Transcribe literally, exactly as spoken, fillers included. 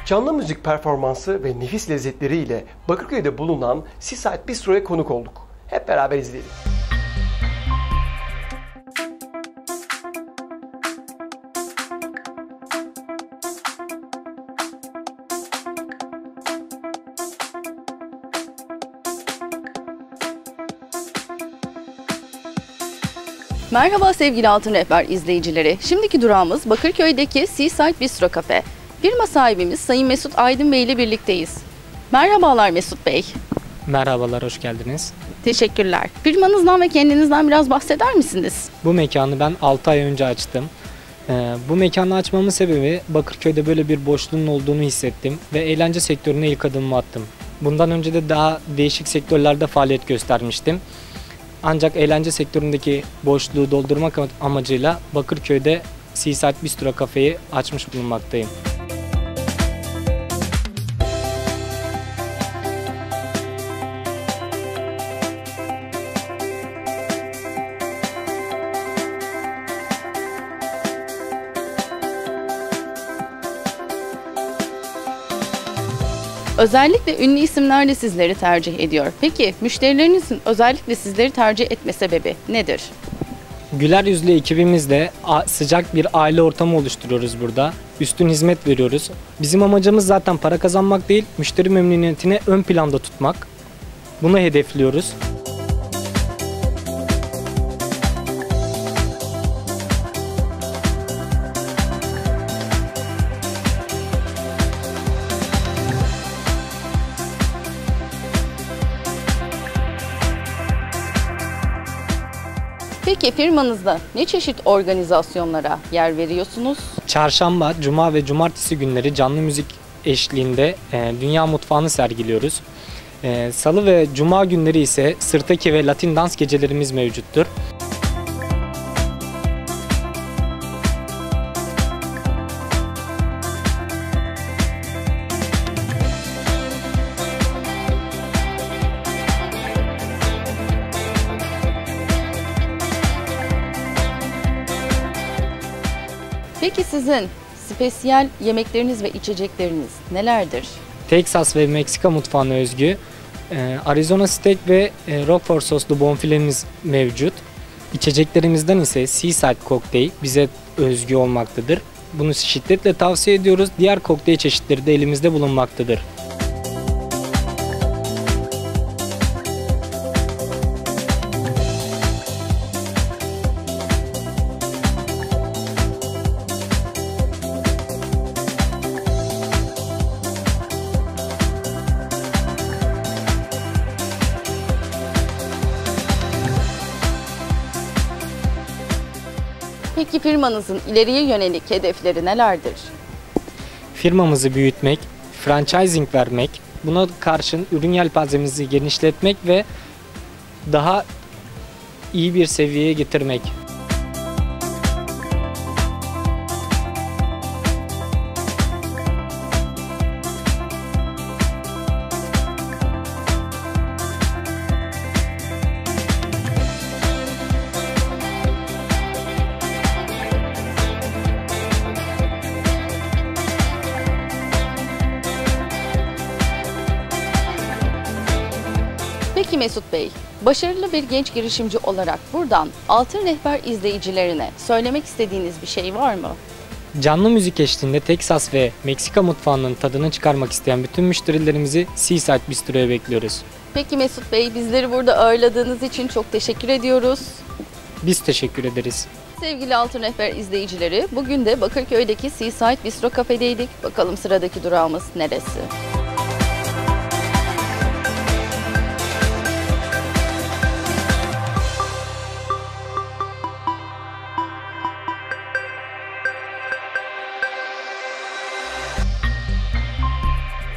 Canlı müzik performansı ve nefis lezzetleriyle Bakırköy'de bulunan Seaside Bistro'ya konuk olduk. Hep beraber izleyelim. Merhaba sevgili Altın Rehber izleyicileri. Şimdiki durağımız Bakırköy'deki Seaside Bistro Cafe. Firma sahibimiz Sayın Mesut Aydın Bey ile birlikteyiz. Merhabalar Mesut Bey. Merhabalar, hoş geldiniz. Teşekkürler. Firmanızdan ve kendinizden biraz bahseder misiniz? Bu mekanı ben altı ay önce açtım. Ee, bu mekanı açmamın sebebi Bakırköy'de böyle bir boşluğun olduğunu hissettim ve eğlence sektörüne ilk adımımı attım. Bundan önce de daha değişik sektörlerde faaliyet göstermiştim. Ancak eğlence sektöründeki boşluğu doldurmak amacıyla Bakırköy'de Seaside Bistro Cafe'yi açmış bulunmaktayım. Özellikle ünlü isimler de sizleri tercih ediyor. Peki müşterilerinizin özellikle sizleri tercih etme sebebi nedir? Güler yüzlü ekibimizle sıcak bir aile ortamı oluşturuyoruz burada. Üstün hizmet veriyoruz. Bizim amacımız zaten para kazanmak değil, müşteri memnuniyetini ön planda tutmak. Bunu hedefliyoruz. Peki firmanızda ne çeşit organizasyonlara yer veriyorsunuz? Çarşamba, cuma ve cumartesi günleri canlı müzik eşliğinde e, dünya mutfağını sergiliyoruz. E, Salı ve cuma günleri ise sırtaki ve Latin dans gecelerimiz mevcuttur. Peki sizin spesiyel yemekleriniz ve içecekleriniz nelerdir? Texas ve Meksika mutfağına özgü e, Arizona steak ve e, Roquefort soslu bonfilemiz mevcut. İçeceklerimizden ise Seaside Cocktail bize özgü olmaktadır. Bunu şiddetle tavsiye ediyoruz. Diğer kokteyl çeşitleri de elimizde bulunmaktadır. Peki firmanızın ileriye yönelik hedefleri nelerdir? Firmamızı büyütmek, franchising vermek, buna karşın ürün yelpazemizi genişletmek ve daha iyi bir seviyeye getirmek. Peki Mesut Bey, başarılı bir genç girişimci olarak buradan Altın Rehber izleyicilerine söylemek istediğiniz bir şey var mı? Canlı müzik eşliğinde Texas ve Meksika mutfağının tadını çıkarmak isteyen bütün müşterilerimizi Seaside Bistro'ya bekliyoruz. Peki Mesut Bey, bizleri burada ağırladığınız için çok teşekkür ediyoruz. Biz teşekkür ederiz. Sevgili Altın Rehber izleyicileri, bugün de Bakırköy'deki Seaside Bistro Cafe'deydik. Bakalım sıradaki durağımız neresi?